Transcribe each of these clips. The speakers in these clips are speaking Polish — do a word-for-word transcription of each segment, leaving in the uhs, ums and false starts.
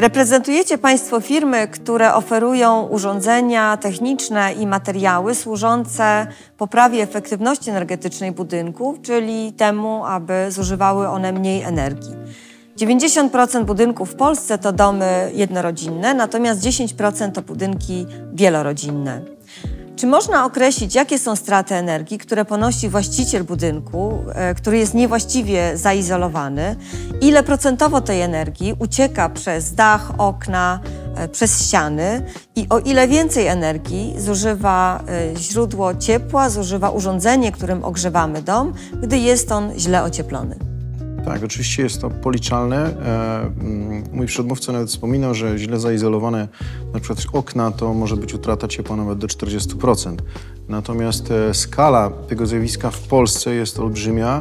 Reprezentujecie Państwo firmy, które oferują urządzenia techniczne i materiały służące poprawie efektywności energetycznej budynków, czyli temu, aby zużywały one mniej energii. dziewięćdziesiąt procent budynków w Polsce to domy jednorodzinne, natomiast dziesięć procent to budynki wielorodzinne. Czy można określić, jakie są straty energii, które ponosi właściciel budynku, który jest niewłaściwie zaizolowany? Ile procentowo tej energii ucieka przez dach, okna, przez ściany i o ile więcej energii zużywa źródło ciepła, zużywa urządzenie, którym ogrzewamy dom, gdy jest on źle ocieplony? Tak, oczywiście jest to policzalne. Mój przedmówca nawet wspominał, że źle zaizolowane na przykład okna to może być utrata ciepła nawet do czterdziestu procent. Natomiast skala tego zjawiska w Polsce jest olbrzymia.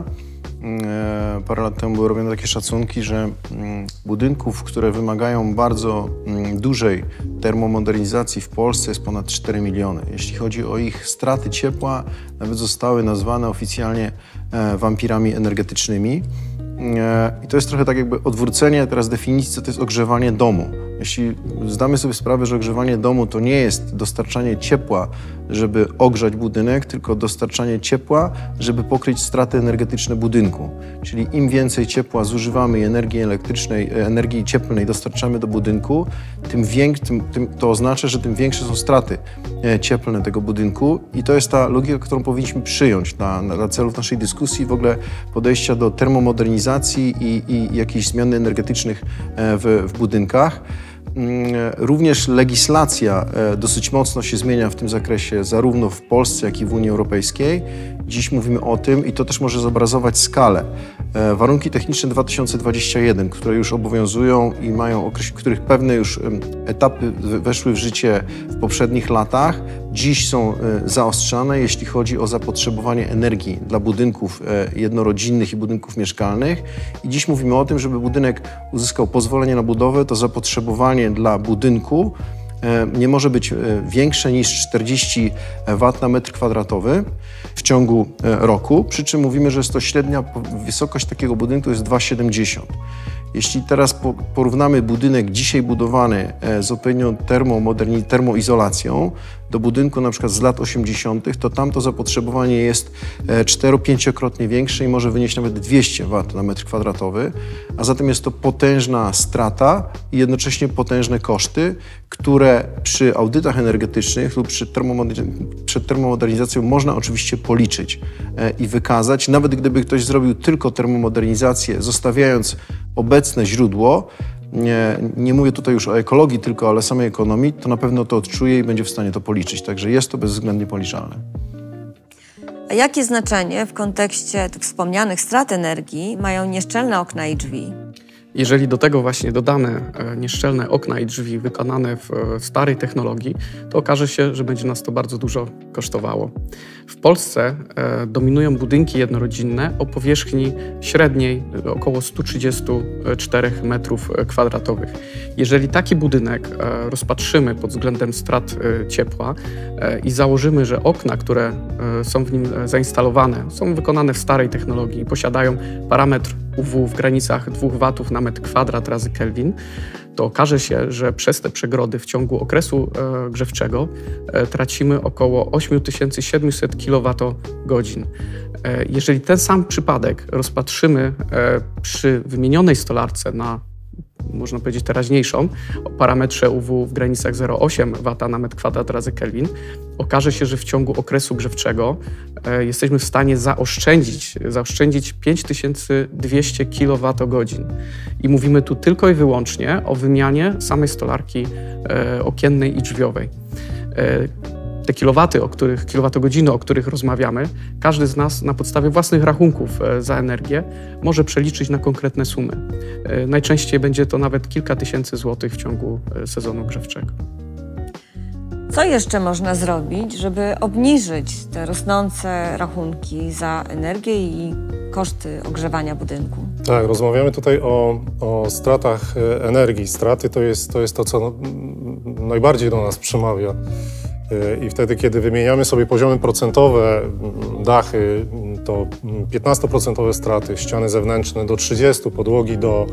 Parę lat temu były robione takie szacunki, że budynków, które wymagają bardzo dużej termomodernizacji w Polsce jest ponad cztery miliony. Jeśli chodzi o ich straty ciepła, nawet zostały nazwane oficjalnie wampirami energetycznymi. I to jest trochę tak jakby odwrócenie teraz definicji, co to jest ogrzewanie domu. Jeśli zdamy sobie sprawę, że ogrzewanie domu to nie jest dostarczanie ciepła, żeby ogrzać budynek, tylko dostarczanie ciepła, żeby pokryć straty energetyczne budynku. Czyli im więcej ciepła zużywamy i energii elektrycznej, energii cieplnej dostarczamy do budynku, tym, więk, tym, tym to oznacza, że tym większe są straty cieplne tego budynku i to jest ta logika, którą powinniśmy przyjąć dla, dla celów naszej dyskusji, w ogóle podejścia do termomodernizacji i, i jakichś zmian energetycznych w, w budynkach. Również legislacja dosyć mocno się zmienia w tym zakresie zarówno w Polsce, jak i w Unii Europejskiej. Dziś mówimy o tym i to też może zobrazować skalę. Warunki techniczne dwa tysiące dwudziesty pierwszy, które już obowiązują i mają, których pewne już etapy weszły w życie w poprzednich latach, dziś są zaostrzane, jeśli chodzi o zapotrzebowanie energii dla budynków jednorodzinnych i budynków mieszkalnych. I dziś mówimy o tym, żeby budynek uzyskał pozwolenie na budowę, to zapotrzebowanie dla budynku nie może być większe niż czterdzieści watów na metr kwadratowy w ciągu roku, przy czym mówimy, że jest to średnia wysokość takiego budynku jest dwa przecinek siedemdziesiąt. Jeśli teraz porównamy budynek dzisiaj budowany z odpowiednią termoizolacją do budynku na przykład z lat osiemdziesiątych, to tam to zapotrzebowanie jest cztero-pięciokrotnie większe i może wynieść nawet dwieście watów na metr kwadratowy, a zatem jest to potężna strata i jednocześnie potężne koszty, które przy audytach energetycznych lub przy przed termomodernizacją można oczywiście policzyć i wykazać. Nawet gdyby ktoś zrobił tylko termomodernizację, zostawiając obecne źródło, nie, nie mówię tutaj już o ekologii tylko, ale samej ekonomii, to na pewno to odczuje i będzie w stanie to policzyć. Także jest to bezwzględnie policzalne. A jakie znaczenie w kontekście tych wspomnianych strat energii mają nieszczelne okna i drzwi? Jeżeli do tego właśnie dodamy nieszczelne okna i drzwi wykonane w starej technologii, to okaże się, że będzie nas to bardzo dużo kosztowało. W Polsce dominują budynki jednorodzinne o powierzchni średniej około stu trzydziestu czterech metrów kwadratowych. Jeżeli taki budynek rozpatrzymy pod względem strat ciepła i założymy, że okna, które są w nim zainstalowane, są wykonane w starej technologii i posiadają parametr U W w granicach dwóch watów na metr kwadrat razy Kelvin, to okaże się, że przez te przegrody w ciągu okresu e, grzewczego e, tracimy około osiem tysięcy siedemset kilowatogodzin. E, jeżeli ten sam przypadek rozpatrzymy e, przy wymienionej stolarce na, można powiedzieć, teraźniejszą, o parametrze U W w granicach zero przecinek osiem wata na metr kwadrat razy Kelvin, okaże się, że w ciągu okresu grzewczego e, jesteśmy w stanie zaoszczędzić, zaoszczędzić pięć tysięcy dwieście kilowatogodzin. I mówimy tu tylko i wyłącznie o wymianie samej stolarki e, okiennej i drzwiowej. E, Te kilowaty, o których, kilowatogodziny, o których rozmawiamy, każdy z nas na podstawie własnych rachunków za energię może przeliczyć na konkretne sumy. Najczęściej będzie to nawet kilka tysięcy złotych w ciągu sezonu grzewczego. Co jeszcze można zrobić, żeby obniżyć te rosnące rachunki za energię i koszty ogrzewania budynku? Tak, rozmawiamy tutaj o, o stratach energii. Straty to jest to, jest to co najbardziej do nas przemawia. I wtedy, kiedy wymieniamy sobie poziomy procentowe, dachy, to piętnastoprocentowe straty, ściany zewnętrzne do trzydziestu, podłogi do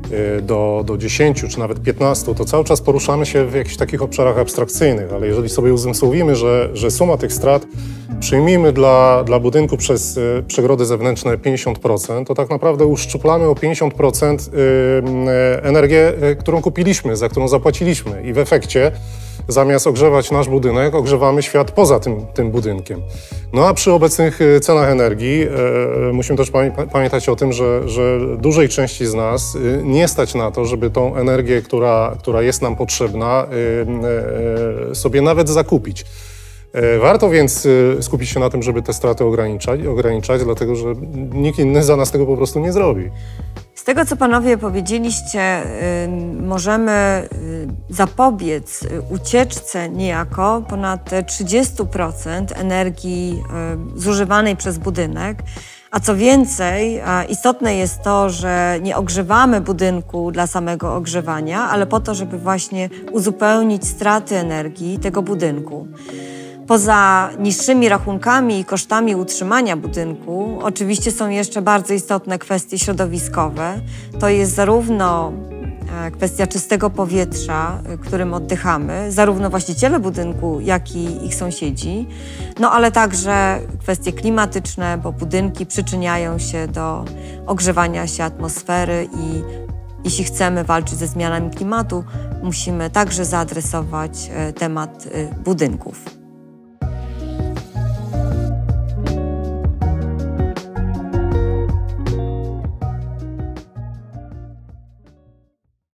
do, do dziesięciu czy nawet piętnastu, to cały czas poruszamy się w jakichś takich obszarach abstrakcyjnych, ale jeżeli sobie uzmysłowimy, że, że suma tych strat, przyjmijmy dla, dla budynku przez przegrody zewnętrzne pięćdziesiąt procent, to tak naprawdę uszczuplamy o pięćdziesiąt procent energię, którą kupiliśmy, za którą zapłaciliśmy i w efekcie zamiast ogrzewać nasz budynek, ogrzewamy świat poza tym, tym budynkiem. No a przy obecnych cenach energii e, musimy też pamiętać o tym, że, że dużej części z nas nie stać na to, żeby tą energię, która, która jest nam potrzebna, e, e, sobie nawet zakupić. Warto więc skupić się na tym, żeby te straty ograniczać, ograniczać, dlatego że nikt inny za nas tego po prostu nie zrobi. Z tego, co panowie powiedzieliście, możemy zapobiec ucieczce niejako ponad trzydziestu procent energii zużywanej przez budynek. A co więcej, istotne jest to, że nie ogrzewamy budynku dla samego ogrzewania, ale po to, żeby właśnie uzupełnić straty energii tego budynku. Poza niższymi rachunkami i kosztami utrzymania budynku, oczywiście są jeszcze bardzo istotne kwestie środowiskowe. To jest zarówno kwestia czystego powietrza, którym oddychamy, zarówno właściciele budynku, jak i ich sąsiedzi, no ale także kwestie klimatyczne, bo budynki przyczyniają się do ogrzewania się atmosfery i jeśli chcemy walczyć ze zmianami klimatu, musimy także zaadresować temat budynków.